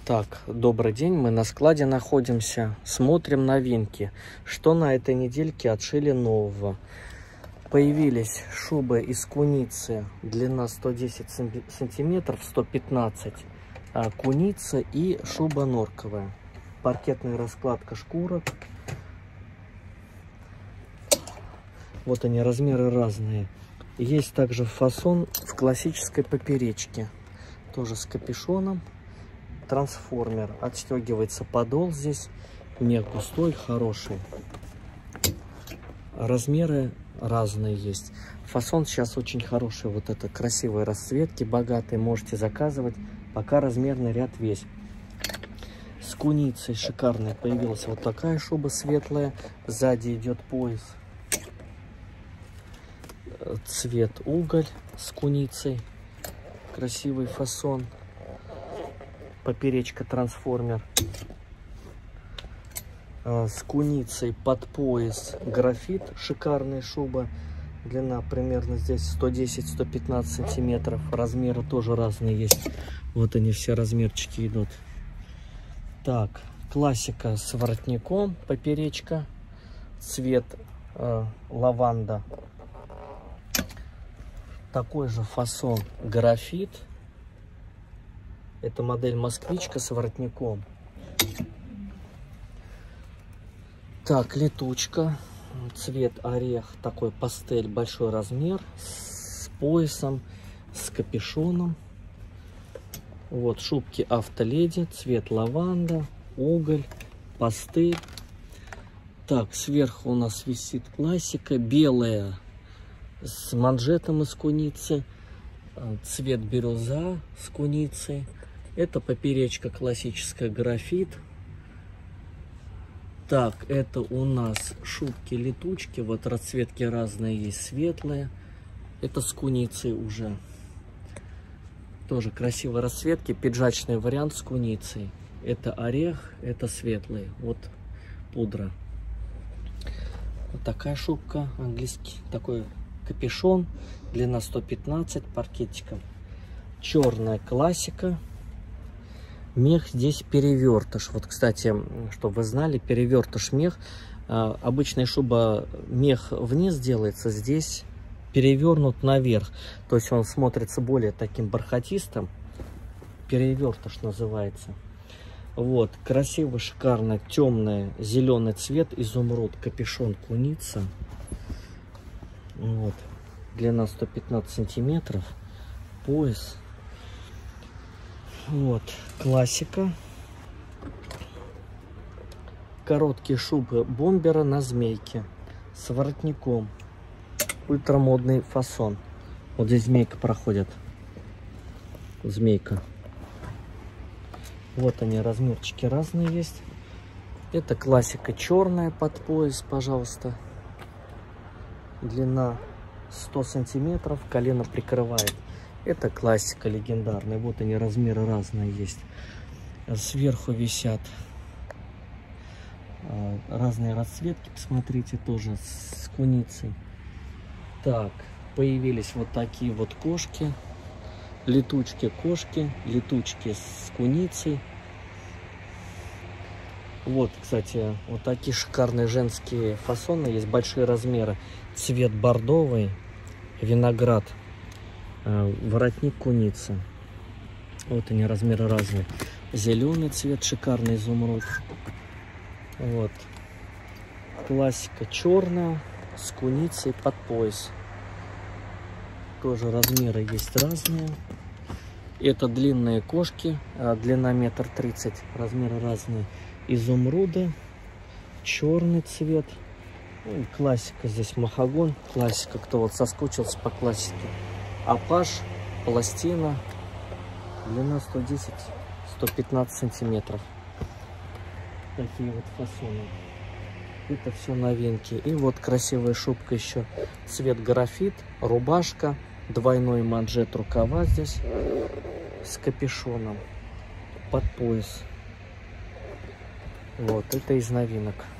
Так, добрый день, мы на складе находимся, смотрим новинки, что на этой недельке отшили нового. Появились шубы из куницы, длина 110 сантиметров, 115, куница и шуба норковая. Паркетная раскладка шкурок. Вот они, размеры разные. Есть также фасон в классической поперечке, тоже с капюшоном. Трансформер, отстегивается подол здесь, мех густой, хороший. Размеры разные есть. Фасон сейчас очень хороший, вот это красивые расцветки, богатые, можете заказывать. Пока размерный ряд весь. С куницей шикарная появилась вот такая шуба светлая, сзади идет пояс. Цвет уголь с куницей, красивый фасон. Поперечка трансформер. С куницей под пояс графит, шикарная шуба. Длина примерно здесь 110-115 сантиметров. Размеры тоже разные есть. Вот они все размерчики идут. Так, классика с воротником, поперечка. Цвет лаванда. Такой же фасон графит. Это модель москвичка с воротником. Так, летучка. Цвет орех, такой пастель, большой размер. С поясом, с капюшоном. Вот шубки автоледи. Цвет лаванда, уголь, пастель. Так, сверху у нас висит классика. Белая с манжетом из куницы. Цвет бирюза с куницей. Это поперечка классическая графит. Так, это у нас шубки-летучки. Вот расцветки разные есть, светлые. Это с куницей уже. Тоже красивые расцветки. Пиджачный вариант с куницей. Это орех, это светлый. Вот пудра. Вот такая шубка английский. Такой капюшон. Длина 115, паркетиком. Черная классика. Мех здесь перевертыш. Вот, кстати, чтобы вы знали, перевертыш мех. Обычная шуба мех вниз делается, здесь перевернут наверх. То есть он смотрится более таким бархатистым. Перевертыш называется. Вот, красивый, шикарный, темный, зеленый цвет, изумруд, капюшон куница. Вот, длина 115 сантиметров, пояс. Вот, классика. Короткие шубы бомбера на змейке с воротником. Ультрамодный фасон. Вот здесь змейка проходит. Змейка. Вот они, размерчики разные есть. Это классика черная под пояс, пожалуйста. Длина 100 сантиметров, колено прикрывает. Это классика легендарная. Вот они, размеры разные есть. Сверху висят разные расцветки. Посмотрите, тоже с куницей. Так, появились вот такие вот кошки. Летучки кошки. Летучки с куницей. Вот, кстати, вот такие шикарные женские фасоны. Есть большие размеры. Цвет бордовый. Виноград. Воротник куница. Вот они, размеры разные. Зеленый цвет, шикарный изумруд. Вот. Классика черная с куницей под пояс. Тоже размеры есть разные. Это длинные кошки. Длина 1,30 м. Размеры разные. Изумруды. Черный цвет. Ну, классика здесь махагон. Классика, кто вот соскучился по классике. Апаш, пластина, длина 110-115 сантиметров. Такие вот фасоны. Это все новинки. И вот красивая шубка еще. Цвет графит, рубашка, двойной манжет рукава здесь с капюшоном под пояс. Вот, это из новинок.